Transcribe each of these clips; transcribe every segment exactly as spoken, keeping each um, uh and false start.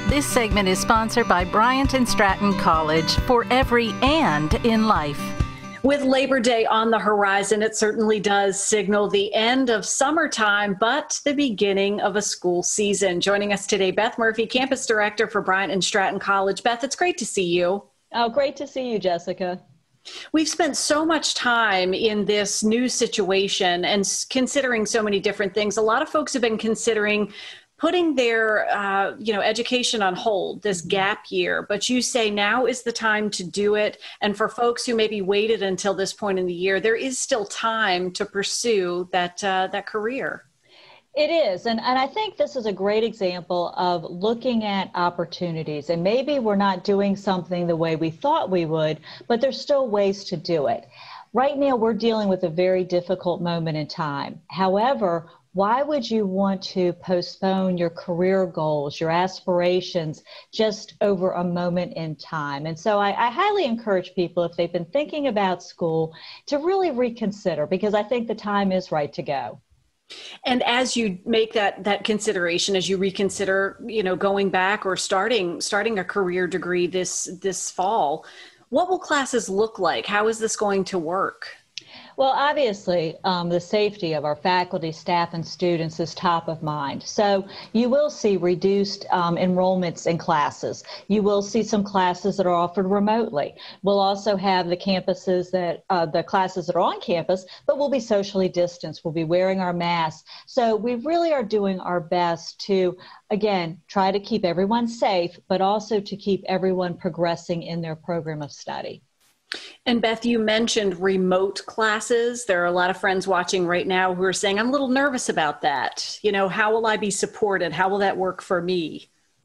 This segment is sponsored by Bryant and Stratton College, for every and in life. With Labor Day on the horizon, it certainly does signal the end of summertime, but the beginning of a school season. Joining us today, Beth Murphy, Campus Director for Bryant and Stratton College. Beth, it's great to see you. Oh, great to see you, Jessica. We've spent so much time in this new situation and considering so many different things. A lot of folks have been considering putting their, uh, you know, education on hold, this gap year, but you say now is the time to do it. And for folks who maybe waited until this point in the year, there is still time to pursue that, uh, that career. It is. And, and I think this is a great example of looking at opportunities. And maybe we're not doing something the way we thought we would, but there's still ways to do it. Right now, we're dealing with a very difficult moment in time. However, why would you want to postpone your career goals, your aspirations, just over a moment in time? And so I, I highly encourage people, if they've been thinking about school, to really reconsider, because I think the time is right to go. And as you make that that consideration, as you reconsider, you know, going back or starting starting a career degree this this fall, what will classes look like? How is this going to work? Well, obviously, um, the safety of our faculty, staff, and students is top of mind. So you will see reduced um, enrollments in classes. You will see some classes that are offered remotely. We'll also have the campuses that, uh, the classes that are on campus, but we'll be socially distanced. We'll be wearing our masks. So we really are doing our best to, again, try to keep everyone safe, but also to keep everyone progressing in their program of study. And Beth, you mentioned remote classes. There are a lot of friends watching right now who are saying, I'm a little nervous about that. You know, how will I be supported? How will that work for me?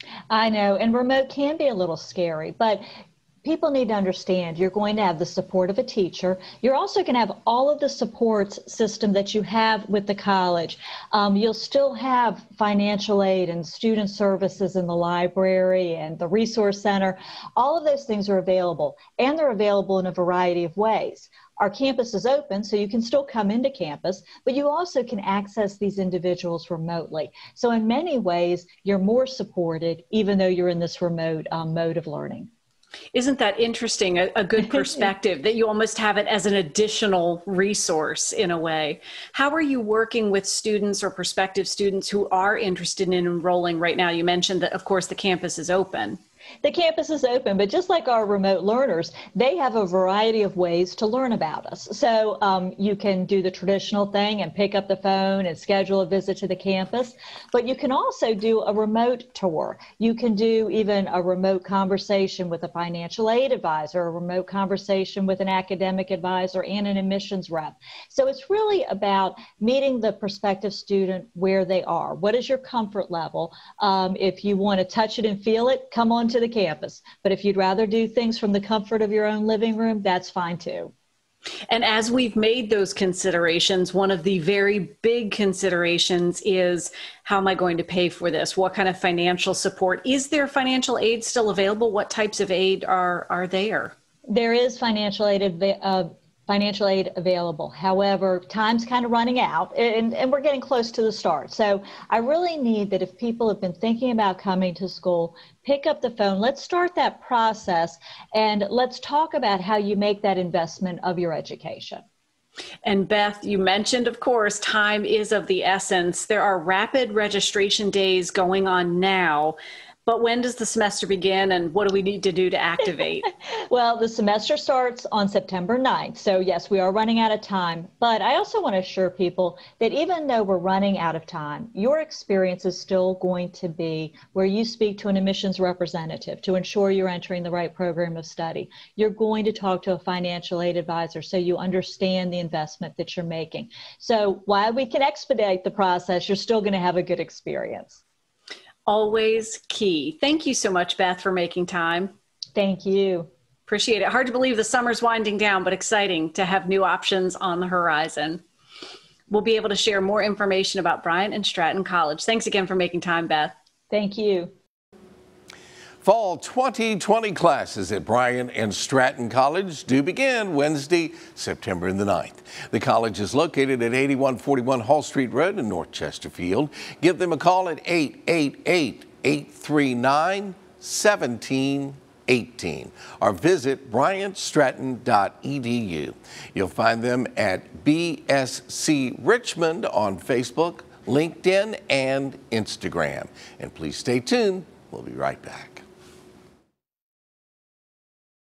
I know, and remote can be a little scary, but people need to understand you're going to have the support of a teacher. You're also going to have all of the support system that you have with the college. Um, you'll still have financial aid and student services in the library and the resource center. All of those things are available, and they're available in a variety of ways. Our campus is open, so you can still come into campus, but you also can access these individuals remotely. So in many ways, you're more supported, even though you're in this remote um, mode of learning. Isn't that interesting? A, a good perspective that you almost have it as an additional resource in a way. How are you working with students or prospective students who are interested in enrolling right now? You mentioned that, of course, the campus is open. The campus is open, but just like our remote learners, they have a variety of ways to learn about us. So um, you can do the traditional thing and pick up the phone and schedule a visit to the campus, but you can also do a remote tour. You can do even a remote conversation with a financial aid advisor, a remote conversation with an academic advisor and an admissions rep. So it's really about meeting the prospective student where they are. What is your comfort level? Um, if you want to touch it and feel it, come on to the campus. But if you'd rather do things from the comfort of your own living room, that's fine too. And as we've made those considerations, one of the very big considerations is, how am I going to pay for this? What kind of financial support? Is there financial aid still available? What types of aid are, are there? There is financial aid uh, financial aid available. However, time's kind of running out, and, and we're getting close to the start. So I really need that if people have been thinking about coming to school, pick up the phone. Let's start that process, and let's talk about how you make that investment of your education. And Beth, you mentioned, of course, time is of the essence. There are rapid registration days going on now. But when does the semester begin, and what do we need to do to activate? Well, the semester starts on September ninth. So yes, we are running out of time. But I also want to assure people that even though we're running out of time, your experience is still going to be where you speak to an admissions representative to ensure you're entering the right program of study. You're going to talk to a financial aid advisor so you understand the investment that you're making. So while we can expedite the process, you're still going to have a good experience. Always key. Thank you so much, Beth, for making time. Thank you. Appreciate it. Hard to believe the summer's winding down, but exciting to have new options on the horizon. We'll be able to share more information about Bryant and Stratton College. Thanks again for making time, Beth. Thank you. Fall twenty twenty classes at Bryant and Stratton College do begin Wednesday, September the ninth. The college is located at eighty-one forty-one Hall Street Road in North Chesterfield. Give them a call at eight eight eight, eight three nine, one seven one eight or visit bryant stratton dot e d u. You'll find them at B S C Richmond on Facebook, LinkedIn, and Instagram. And please stay tuned. We'll be right back.